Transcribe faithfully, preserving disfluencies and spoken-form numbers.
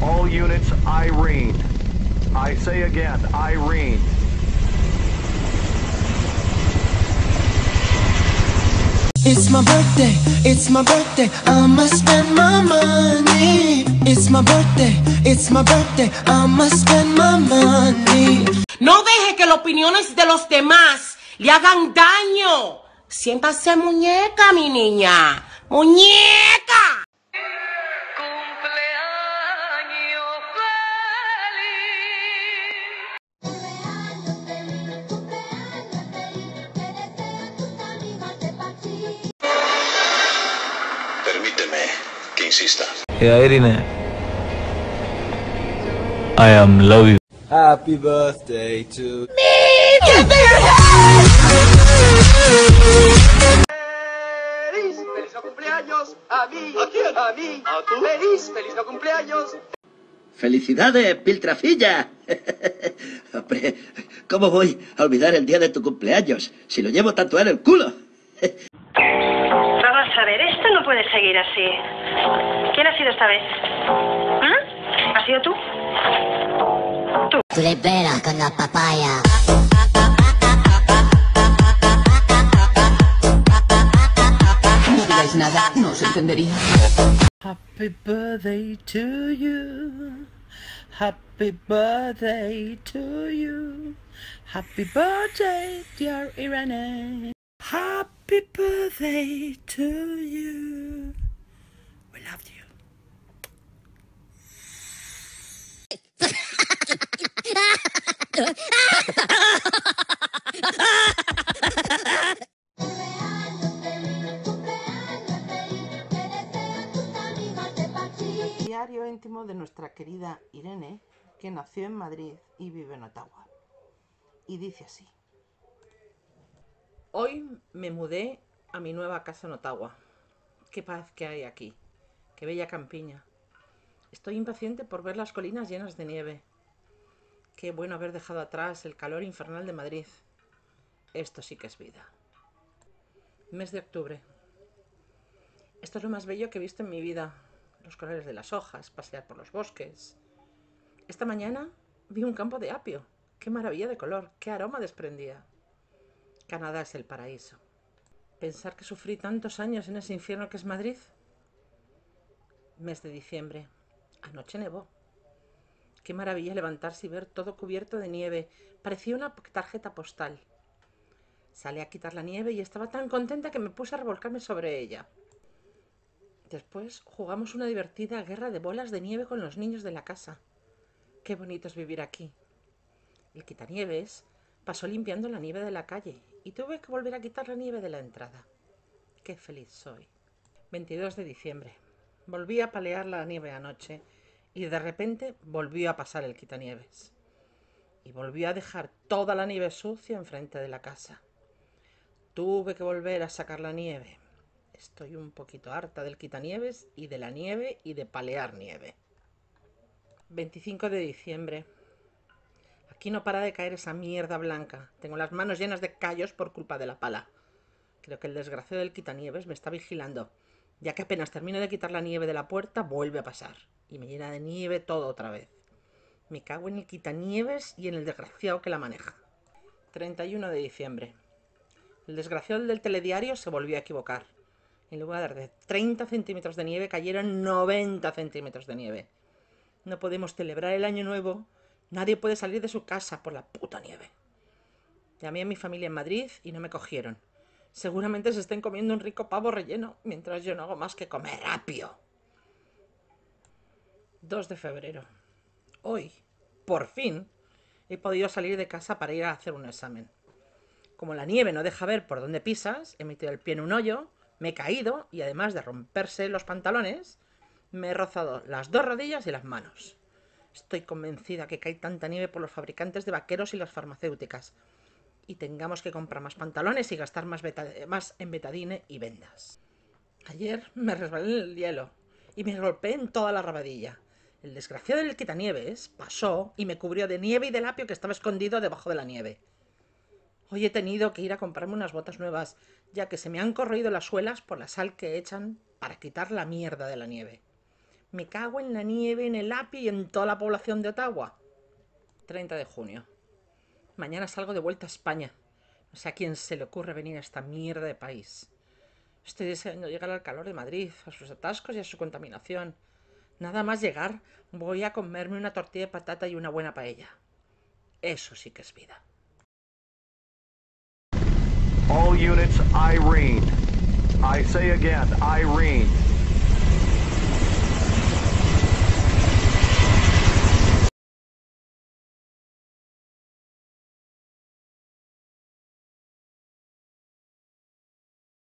All units, Irene. I say again, Irene. It's my birthday, it's my birthday, I'ma spend my money. It's my birthday, it's my birthday, I'ma spend my money. No deje que las opiniones de los demás le hagan daño. Siéntase muñeca, mi niña. ¡Muñeca! Permíteme que insista. Yeah, Irene, I am love you. Happy birthday to me. Feliz, feliz no cumpleaños a mí, ¿a quién? A mí, a tú. Feliz, feliz no cumpleaños. ¡Felicidades, piltrafilla! Hombre, ¿cómo voy a olvidar el día de tu cumpleaños si lo llevo tatuado en el culo? Vamos a ver, esto no puede seguir así. ¿Quién ha sido esta vez? ¿Mm? ¿Has sido tú? Tú. Tú le pegas con la papaya. No digáis nada, no os entendería. Happy birthday to you. Happy birthday to you. Happy birthday, dear Irene. Happy birthday to you. We love you. Diario íntimo de nuestra querida Irene, que nació en Madrid y vive en Ottawa. Y dice así. Hoy me mudé a mi nueva casa en Ottawa. Qué paz que hay aquí. Qué bella campiña. Estoy impaciente por ver las colinas llenas de nieve. Qué bueno haber dejado atrás el calor infernal de Madrid. Esto sí que es vida. Mes de octubre. Esto es lo más bello que he visto en mi vida. Los colores de las hojas, pasear por los bosques. Esta mañana vi un campo de apio. Qué maravilla de color, qué aroma desprendía. Canadá es el paraíso. Pensar que sufrí tantos años en ese infierno que es Madrid. Mes de diciembre. Anoche nevó. Qué maravilla levantarse y ver todo cubierto de nieve. Parecía una tarjeta postal. Salí a quitar la nieve y estaba tan contenta que me puse a revolcarme sobre ella. Después jugamos una divertida guerra de bolas de nieve con los niños de la casa. Qué bonito es vivir aquí. El quitanieves pasó limpiando la nieve de la calle y tuve que volver a quitar la nieve de la entrada. Qué feliz soy. veintidós de diciembre. Volví a palear la nieve anoche y de repente volvió a pasar el quitanieves. Y volvió a dejar toda la nieve sucia enfrente de la casa. Tuve que volver a sacar la nieve. Estoy un poquito harta del quitanieves y de la nieve y de palear nieve. veinticinco de diciembre. Aquí no para de caer esa mierda blanca. Tengo las manos llenas de callos por culpa de la pala. Creo que el desgraciado del quitanieves me está vigilando, ya que apenas termino de quitar la nieve de la puerta, vuelve a pasar. Y me llena de nieve todo otra vez. Me cago en el quitanieves y en el desgraciado que la maneja. treinta y uno de diciembre. El desgraciado del telediario se volvió a equivocar. En lugar de treinta centímetros de nieve, cayeron noventa centímetros de nieve. No podemos celebrar el año nuevo. Nadie puede salir de su casa por la puta nieve. Llamé a mi familia en Madrid y no me cogieron. Seguramente se estén comiendo un rico pavo relleno, mientras yo no hago más que comer apio. dos de febrero. Hoy, por fin, he podido salir de casa para ir a hacer un examen. Como la nieve no deja ver por dónde pisas, he metido el pie en un hoyo, me he caído y además de romperse los pantalones, me he rozado las dos rodillas y las manos. Estoy convencida que cae tanta nieve por los fabricantes de vaqueros y las farmacéuticas. Y tengamos que comprar más pantalones y gastar más, más en betadine y vendas. Ayer me resbalé en el hielo y me golpeé en toda la rabadilla. El desgraciado del quitanieves pasó y me cubrió de nieve y del apio que estaba escondido debajo de la nieve. Hoy he tenido que ir a comprarme unas botas nuevas, ya que se me han corroído las suelas por la sal que echan para quitar la mierda de la nieve. Me cago en la nieve, en el A P I y en toda la población de Ottawa. treinta de junio. Mañana salgo de vuelta a España. No sé a quién se le ocurre venir a esta mierda de país. Estoy deseando llegar al calor de Madrid, a sus atascos y a su contaminación. Nada más llegar, voy a comerme una tortilla de patata y una buena paella. Eso sí que es vida. All units, Irene. I say again, Irene.